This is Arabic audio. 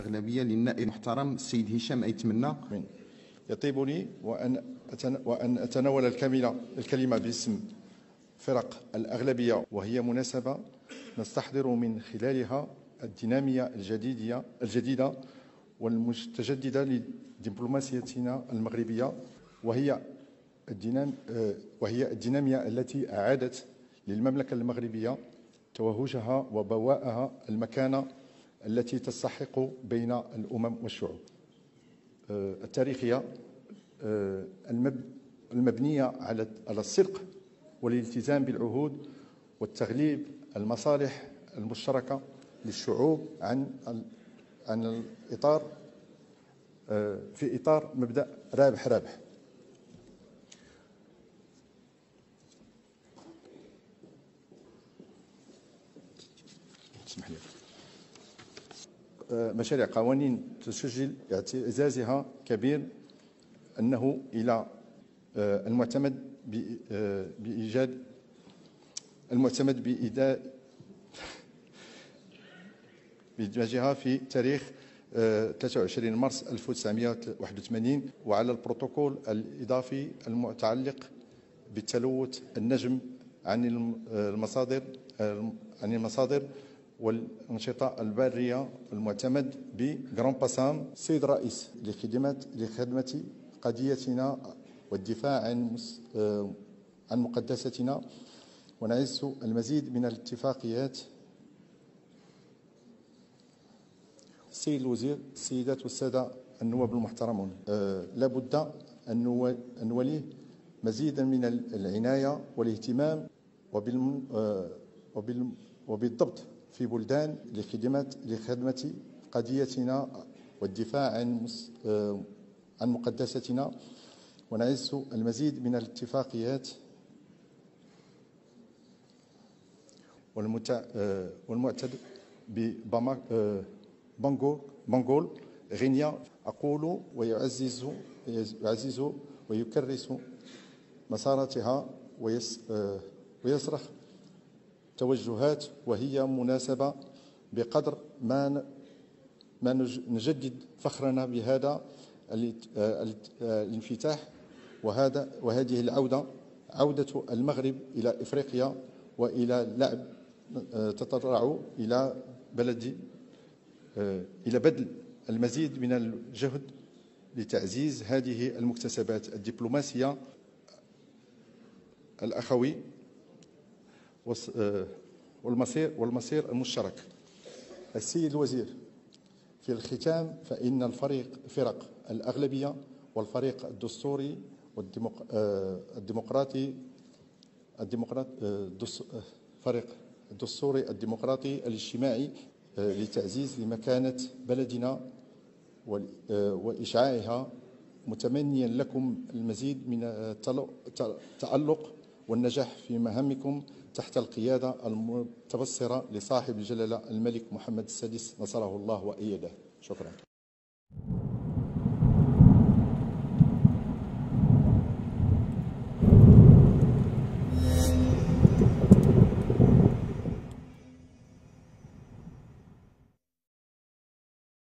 الأغلبية للنائب المحترم السيد هشام أيتمنى. يطيب لي وأن أتناول الكلمة باسم فرق الأغلبية، وهي مناسبة نستحضر من خلالها الدينامية الجديدة والمتجددة لدبلوماسيتنا المغربية، وهي الدينامية التي أعادت للمملكة المغربية توهجها وبواءها المكانة التي تستحق بين الأمم والشعوب التاريخية المبنية على الصدق والالتزام بالعهود والتغليب المصالح المشتركة للشعوب عن الإطار في إطار مبدأ رابح رابح. اسمح لي. مشاريع قوانين تسجل اعتزازها كبير أنه إلى المعتمد بإدماجها في تاريخ 23 مارس 1981 وعلى البروتوكول الإضافي المتعلق بتلوث النجم عن المصادر والأنشطة البرية المعتمد بغران باسام. السيد الرئيس، لخدمة قضيتنا والدفاع عن مقدستنا ونعز المزيد من الاتفاقيات. السيد الوزير، السيدات والسادة النواب المحترمون، لابد أن نوليه مزيدا من العناية والاهتمام وبالضبط في بلدان لخدمة قضيتنا والدفاع عن مقدستنا ونعز المزيد من الاتفاقيات والمعتد ببانغول غينيا. أقول ويعزز ويكرس مساراتها ويصرخ توجهات، وهي مناسبة بقدر ما نجدد فخرنا بهذا الانفتاح وهذه عودة المغرب إلى إفريقيا وإلى لعب تتطلع إلى بذل المزيد من الجهد لتعزيز هذه المكتسبات الدبلوماسية الأخوي والمصير المشترك. السيد الوزير، في الختام فإن فرق الأغلبية والفريق الدستوري فريق الدستوري الديمقراطي الاجتماعي لتعزيز لمكانة بلدنا وإشعاعها، متمنيا لكم المزيد من التألق والنجاح في مهامكم تحت القيادة المتبصرة لصاحب الجلالة الملك محمد السادس نصره الله وأيده. شكرا.